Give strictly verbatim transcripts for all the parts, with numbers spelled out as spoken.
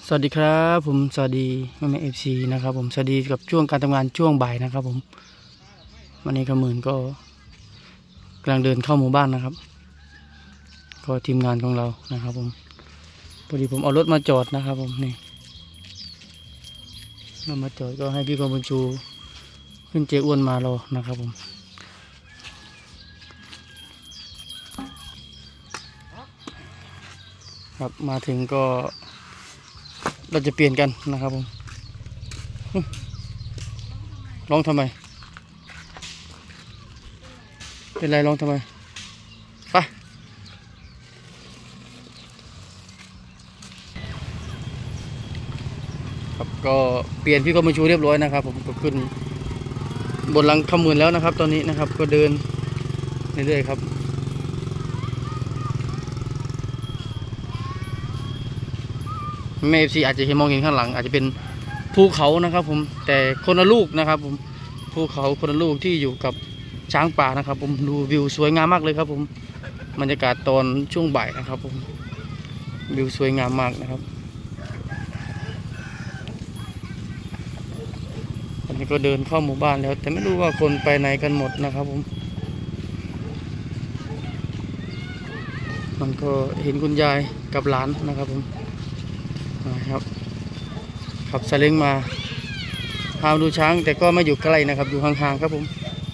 สวัสดีครับผมสวัสดีแม่แม่เอฟซีนะครับผมสวัสดีกับช่วงการทำงานช่วงบ่ายนะครับผมวันนี้ขมื่นก็กำลังเดินเข้าหมู่บ้านนะครับก็ทีมงานของเรานะครับผมพอดีผมเอารถมาจอดนะครับผมนี่เรามาจอดก็ให้พี่กองบุญชูขึ้นเจอ้วนมารอนะครับผมครับมาถึงก็เราจะเปลี่ยนกันนะครับผมร้องทำไมเป็นไรร้องทำไมไปครับก็เปลี่ยนพี่กองบุญชูเรียบร้อยนะครับผมก็ขึ้นบนหลังขมื่นแล้วนะครับตอนนี้นะครับก็เดินเรื่อยๆครับแม่เอฟซีอาจจะเห็นมองเห็นข้างหลังอาจจะเป็นภูเขานะครับผมแต่คนละลูกนะครับผมภูเขาคนละลูกที่อยู่กับช้างป่านะครับผมดูวิวสวยงามมากเลยครับผมบรรยากาศตอนช่วงบ่ายนะครับผมวิวสวยงามมากนะครับตอนนี้ก็เดินเข้าหมู่บ้านแล้วแต่ไม่รู้ว่าคนไปไหนกันหมดนะครับผมมันก็เห็นคุณยายกับหลานนะครับผมนะครับขับซาเล้งมาพาดูช้างแต่ก็ไม่อยู่ใกล้นะครับอยู่ห่างๆครับผม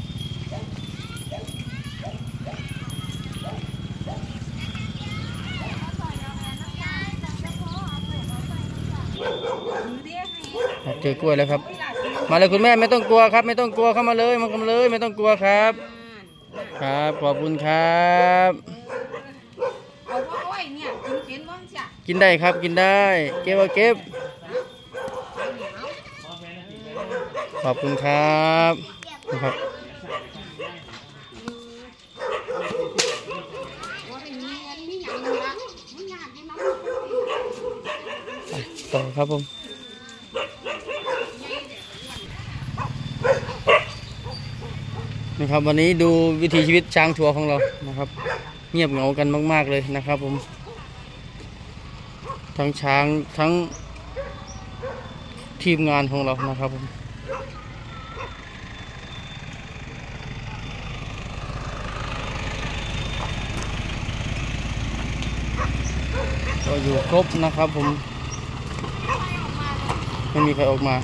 เจอกล้วยแล้วครับมาเลยคุณแม่ไม่ต้องกลัวครับไม่ต้องกลัวเข้ามาเลยมาเข้ามาเลยไม่ต้องกลัวครับครับขอบคุณครับกินได้ครับกินได้เก็บเอาเก็บขอบคุณครับนะครับต่อครับผมนะครับวันนี้ดูวิถีชีวิตช้างทัวร์ของเรานะครับเงียบเหงากันมากๆเลยนะครับผมทั้งช้างทั้งทีมงานของเรานะครับผมก็อยู่ครบนะครับผมไม่มีใครออกมา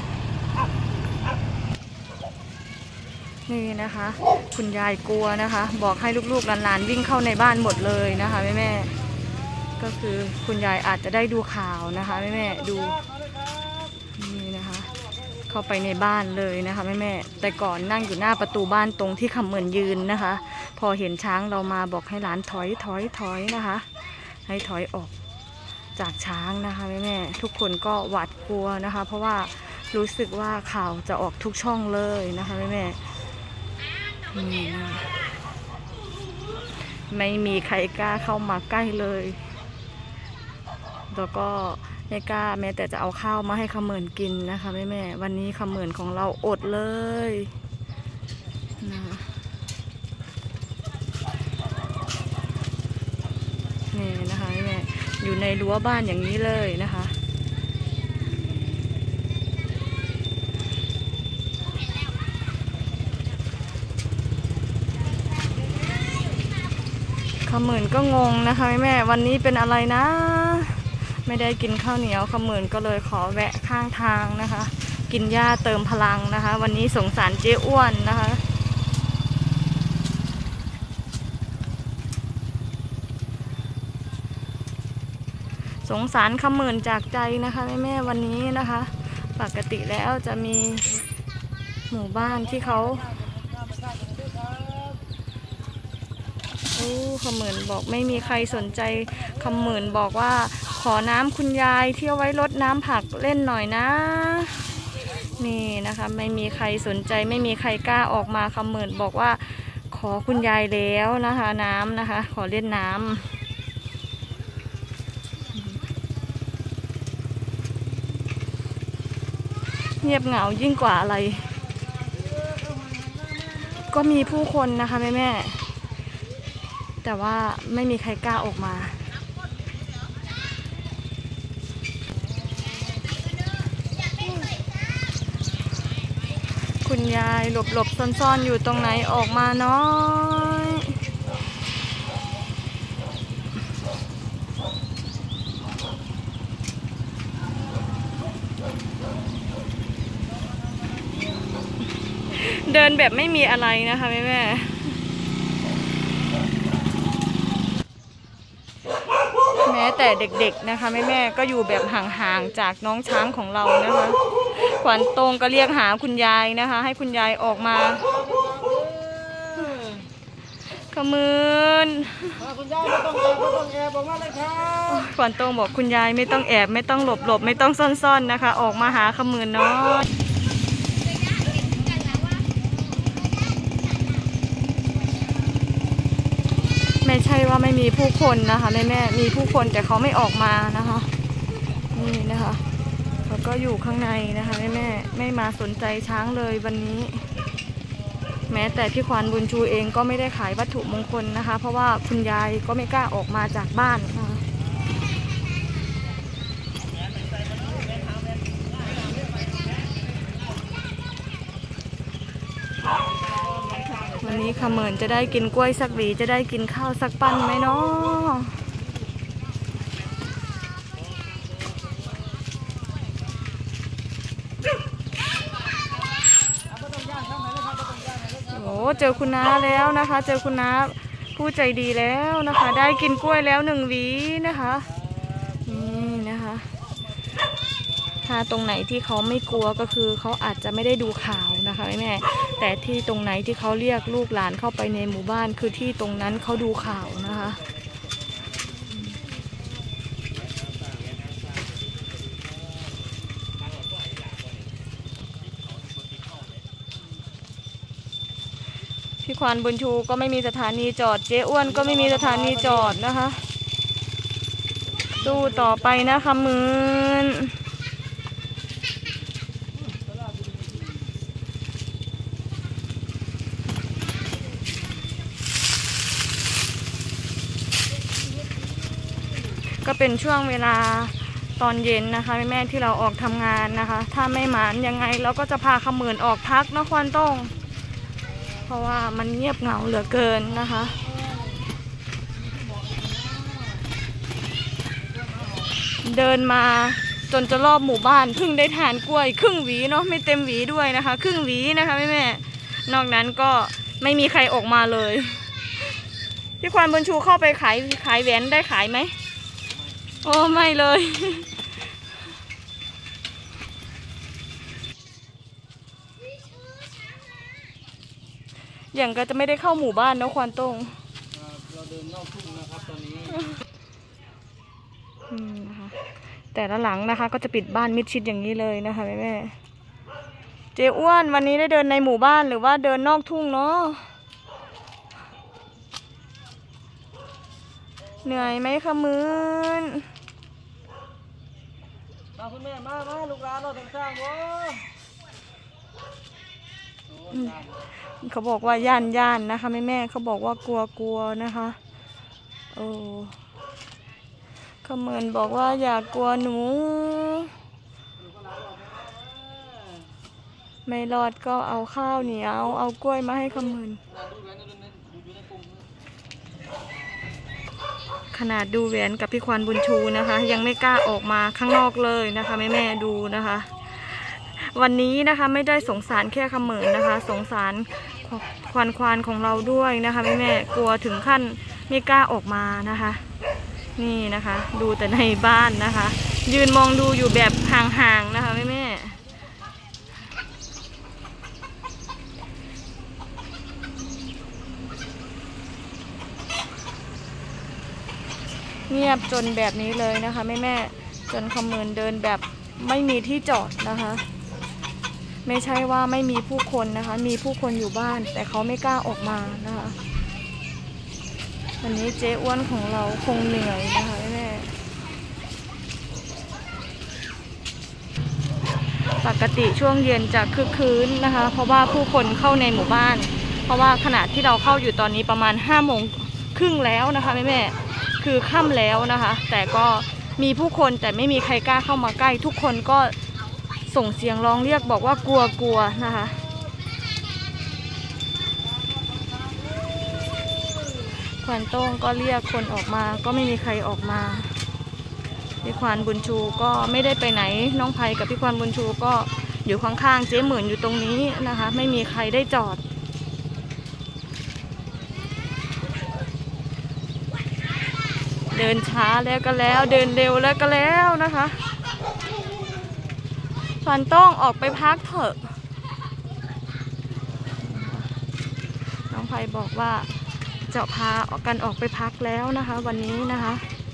นี่นะคะคุณยายกลัวนะคะบอกให้ลูกๆหลานๆวิ่งเข้าในบ้านหมดเลยนะคะแม่แม่ก็คือคุณยายอาจจะได้ดูข่าวนะคะแม่แม่ดูนี่นะคะเข้าไปในบ้านเลยนะคะแม่แม่แต่ก่อนนั่งอยู่หน้าประตูบ้านตรงที่คำเหมือนยืนนะคะพอเห็นช้างเรามาบอกให้หลานถอยถอยถอยนะคะให้ถอยออกจากช้างนะคะแม่แม่ทุกคนก็หวาดกลัวนะคะเพราะว่ารู้สึกว่าข่าวจะออกทุกช่องเลยนะคะแม่แม่ไม่มีใครกล้าเข้ามาใกล้เลยแล้วก็ไม่กล้าแม้แต่จะเอาข้าวมาให้ขมื่นกินนะคะแม่แม่วันนี้ขมื่นของเราอดเลยนะนี่นะคะแม่อยู่ในรั้วบ้านอย่างนี้เลยนะคะขมื่นก็งงนะคะแม่วันนี้เป็นอะไรนะไม่ได้กินข้าวเหนียวขมื่นก็เลยขอแวะข้างทางนะคะกินหญ้าเติมพลังนะคะวันนี้สงสารเจ๊อ้วนนะคะสงสารขมื่นจากใจนะคะแม่แม่วันนี้นะคะปกติแล้วจะมีหมู่บ้านที่เขาขมื่นบอกไม่มีใครสนใจขมื่นบอกว่าขอน้ำคุณยายที่เอาไว้รดน้ำผักเล่นหน่อยนะนี่นะคะไม่มีใครสนใจไม่มีใครกล้าออกมาขมื่นบอกว่าขอคุณยายแล้วนะคะน้ำนะคะขอเล่นน้ำเงียบเหงายิ่งกว่าอะไรก็มีผู้คนนะคะแม่แม่แต่ว่าไม่มีใครกล้าออกมาคุณยายหลบหลบซ่อนๆอยู่ตรงไหนออกมาน้อยเดินแบบไม่มีอะไรนะคะแม่แม่แม้แต่เด็กๆนะคะแม่แม่ก็อยู่แบบห่างๆจากน้องช้างของเรานะคะขวัญตรงก็เรียกหาคุณยายนะคะให้คุณยายออกมาขมืนคุณยายไม่ต้องแอบไม่ต้องแอบบอกมาเลยครับขวัญตรงบอกคุณยายไม่ต้องแอบไม่ต้องหลบหลบไม่ต้องซ่อนๆนะคะออกมาหาขมืนน้อยไม่ใช่ว่าไม่มีผู้คนนะคะแม่แม่มีผู้คนแต่เขาไม่ออกมานะคะนี่นะคะเขาก็อยู่ข้างในนะคะแม่แม่ไม่มาสนใจช้างเลยวันนี้แม้แต่พี่ควานบุญชูเองก็ไม่ได้ขายวัตถุมงคลนะคะเพราะว่าคุณยายก็ไม่กล้าออกมาจากบ้านนะคะวันนี้ขเหมินจะได้กินกล้วยสักหวีจะได้กินข้าวสักปั้นไหมเนาะโอ้เจอคุณน้าแล้วนะคะเจอคุณน้าผู้ใจดีแล้วนะคะได้กินกล้วยแล้วหนึ่งหวีนะคะนี่นะคะถ้าตรงไหนที่เขาไม่กลัวก็คือเขาอาจจะไม่ได้ดูข่าวนะคะแม่แต่ที่ตรงไหนที่เขาเรียกลูกหลานเข้าไปในหมู่บ้านคือที่ตรงนั้นเขาดูข่าวนะคะพี่ควานบุญชูก็ไม่มีสถานีจอดเจ๊อ้วนก็ไม่มีสถานีจอดนะคะสู้ต่อไปนะคะมืนก็เป็นช่วงเวลาตอนเย็นนะคะแม่แม่ที่เราออกทำงานนะคะถ้าไม่หมานยังไงเราก็จะพาขมืนออกพักนะควานต้องเพราะว่ามันเงียบเหงาเหลือเกินนะคะเดินมาจนจะรอบหมู่บ้านเพิ่งได้ทานกล้วยครึ่งหวีเนาะไม่เต็มหวีด้วยนะคะครึ่งหวีนะคะแม่แม่นอกนั้นก็ไม่มีใครออกมาเลยพี่ควานบุญชูเข้าไปขายขายแหวนได้ขายไหมโอ้ไม่เลยอย่างก็จะไม่ได้เข้าหมู่บ้านนะควานตรงเราเดินนอกทุ่งนะครับตอนนี้อืมนะคะแต่ละหลังนะคะก็จะปิดบ้านมิดชิดอย่างนี้เลยนะคะแม่แม่เจ๊อ้วนวันนี้ได้เดินในหมู่บ้านหรือว่าเดินนอกทุ่งเนาะเหนื่อยไหมคะมืนมาคุณแม่มามาลูกหลานเราถึงสร้างวะเขาบอกว่าย่านย่านนะคะแม่แม่เขาบอกว่ากลัวกลัวนะคะโอ้ขมืนบอกว่าอย่ากลัวหนูไม่รอดก็เอาข้าวเหนียวเอากล้วยมาให้ขมืนขนาดดูแหวนกับพี่ควานบุญชูนะคะยังไม่กล้าออกมาข้างนอกเลยนะคะแม่แม่ดูนะคะวันนี้นะคะไม่ได้สงสารแค่ขมืนนะคะสงสารควานควานของเราด้วยนะคะแม่แม่กลัวถึงขั้นไม่กล้าออกมานะคะนี่นะคะดูแต่ในบ้านนะคะยืนมองดูอยู่แบบห่างๆนะคะแม่แม่เงียบจนแบบนี้เลยนะคะแม่แม่จนขมืนเดินแบบไม่มีที่จอดนะคะไม่ใช่ว่าไม่มีผู้คนนะคะมีผู้คนอยู่บ้านแต่เขาไม่กล้าออกมานะคะวันนี้เจ๊อ้วนของเราคงเหนื่อยนะคะแม่ปกติช่วงเย็นจะคึกคืนนะคะเพราะว่าผู้คนเข้าในหมู่บ้านเพราะว่าขณะที่เราเข้าอยู่ตอนนี้ประมาณห้าโมงครึ่งแล้วนะคะแม่แม่คือค่ำแล้วนะคะแต่ก็มีผู้คนแต่ไม่มีใครกล้าเข้ามาใกล้ทุกคนก็ส่งเสียงร้องเรียกบอกว่ากลัวกลัวนะคะควานโต้งก็เรียกคนออกมาก็ไม่มีใครออกมาพี่ควานบุญชูก็ไม่ได้ไปไหนน้องไพกับพี่ควานบุญชูก็อยู่ข้างๆเจ๊หมื่นอยู่ตรงนี้นะคะไม่มีใครได้จอดเดินช้าแล้วก็แล้วเดินเร็วแล้วก็แล้วนะคะควานโต้งออกไปพักเถอะน้องไพบอกว่าจะพาออกกันออกไปพักแล้วนะคะวันนี้นะคะ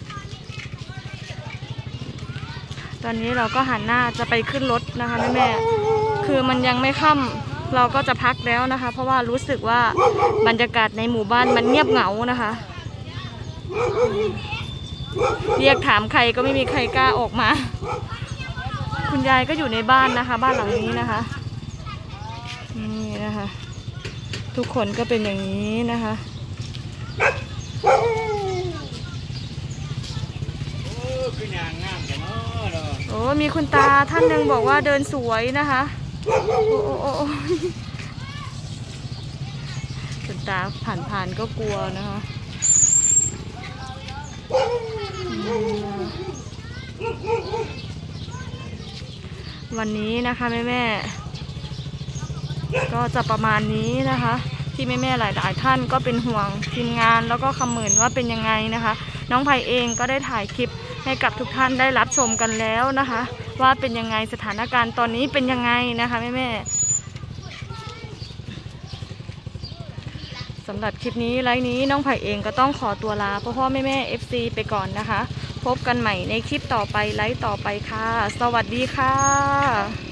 ตอนนี้เราก็หันหน้าจะไปขึ้นรถนะคะแม่แม่คือมันยังไม่ค่ำเราก็จะพักแล้วนะคะเพราะว่ารู้สึกว่าบรรยากาศในหมู่บ้านมันเงียบเหงานะคะเรียกถามใครก็ไม่มีใครกล้าออกมาคุณยายก็อยู่ในบ้านนะคะบ้านหลังนี้นะคะนี่นะคะทุกคนก็เป็นอย่างนี้นะคะโอ้มีคุณตาท่านหนึ่งบอกว่าเดินสวยนะคะโอ้โอ้โอ้คุณตาผ่านๆก็กลัวนะคะวันนี้นะคะแม่แม่ก็จะประมาณนี้นะคะที่แม่แม่หลายๆท่านก็เป็นห่วงทีมงานแล้วก็คำหมื่นว่าเป็นยังไงนะคะน้องไผ่เองก็ได้ถ่ายคลิปให้กับทุกท่านได้รับชมกันแล้วนะคะว่าเป็นยังไงสถานการณ์ตอนนี้เป็นยังไงนะคะแม่แม่สำหรับคลิปนี้ไลฟ์นี้น้องไผ่เองก็ต้องขอตัวลาพ่อพ่อแม่แม่ เอฟ ซี ไปก่อนนะคะพบกันใหม่ในคลิปต่อไปไลฟ์ต่อไปค่ะสวัสดีค่ะ